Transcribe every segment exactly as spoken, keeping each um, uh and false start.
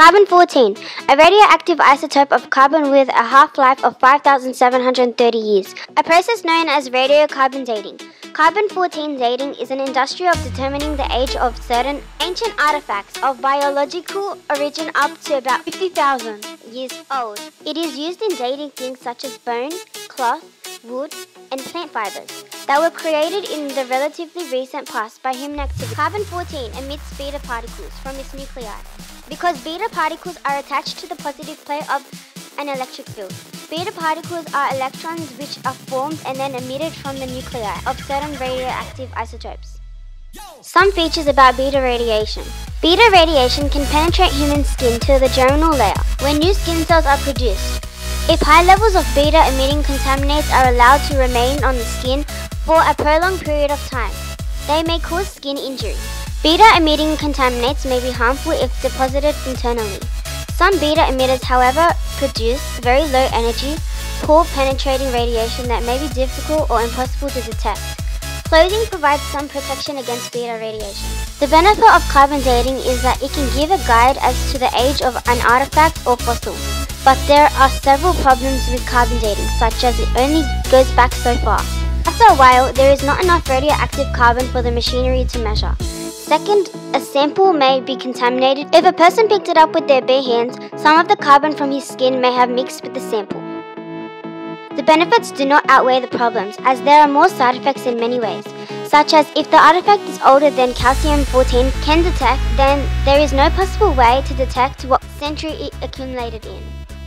Carbon fourteen, a radioactive isotope of carbon with a half-life of five thousand seven hundred thirty years, a process known as radiocarbon dating. Carbon fourteen dating is an industry of determining the age of certain ancient artifacts of biological origin up to about fifty thousand years old. It is used in dating things such as bone, cloth, wood, and plant fibers that were created in the relatively recent past by human activity. Carbon fourteen emits beta particles from its nuclei because beta particles are attached to the positive plate of an electric field. Beta particles are electrons which are formed and then emitted from the nuclei of certain radioactive isotopes. Some features about beta radiation. Beta radiation can penetrate human skin to the germinal layer where new skin cells are produced. If high levels of beta-emitting contaminants are allowed to remain on the skin for a prolonged period of time, they may cause skin injury. Beta-emitting contaminants may be harmful if deposited internally. Some beta emitters, however, produce very low energy, poor penetrating radiation that may be difficult or impossible to detect. Clothing provides some protection against beta radiation. The benefit of carbon dating is that it can give a guide as to the age of an artifact or fossil. But there are several problems with carbon dating, such as it only goes back so far. After a while, there is not enough radioactive carbon for the machinery to measure. Second, a sample may be contaminated. If a person picked it up with their bare hands, some of the carbon from his skin may have mixed with the sample. The benefits do not outweigh the problems, as there are more side effects in many ways, such as if the artifact is older than calcium fourteen can detect, then there is no possible way to detect what century it accumulated in.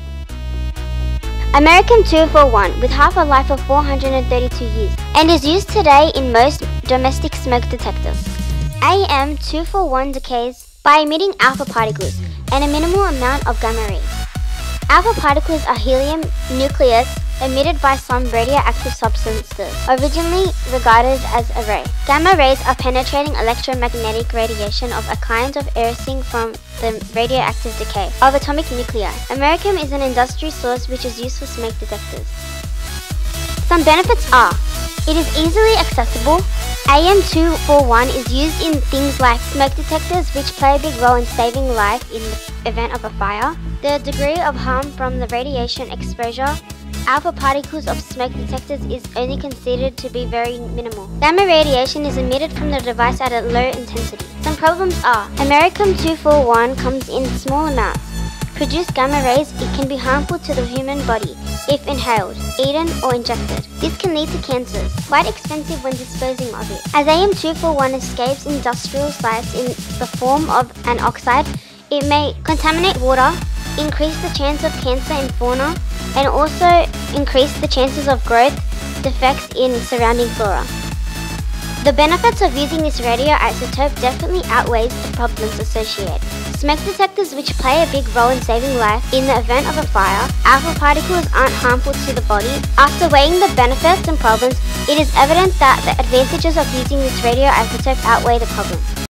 American two forty-one, with half a life of four hundred thirty-two years, and is used today in most domestic smoke detectors. A M two forty-one decays by emitting alpha particles and a minimal amount of gamma rays. Alpha particles are helium nucleus emitted by some radioactive substances, originally regarded as a ray. Gamma rays are penetrating electromagnetic radiation of a kind of arising from the radioactive decay of atomic nuclei. Americium is an industry source which is used for smoke detectors. Some benefits are: it is easily accessible. A M two forty-one is used in things like smoke detectors, which play a big role in saving life in the event of a fire. The degree of harm from the radiation exposure alpha particles of smoke detectors is only considered to be very minimal. Gamma radiation is emitted from the device at a low intensity. Some problems are: Americium two forty-one comes in small amounts. Produce gamma rays, it can be harmful to the human body if inhaled, eaten or injected. This can lead to cancers, quite expensive when disposing of it. As A M two forty-one escapes industrial sites in the form of an oxide, it may contaminate water, increase the chance of cancer in fauna, and also increase the chances of growth defects in surrounding flora. The benefits of using this radioisotope definitely outweighs the problems associated. Smoke detectors, which play a big role in saving life in the event of a fire, alpha particles aren't harmful to the body. After weighing the benefits and problems, it is evident that the advantages of using this radioisotope outweigh the problems.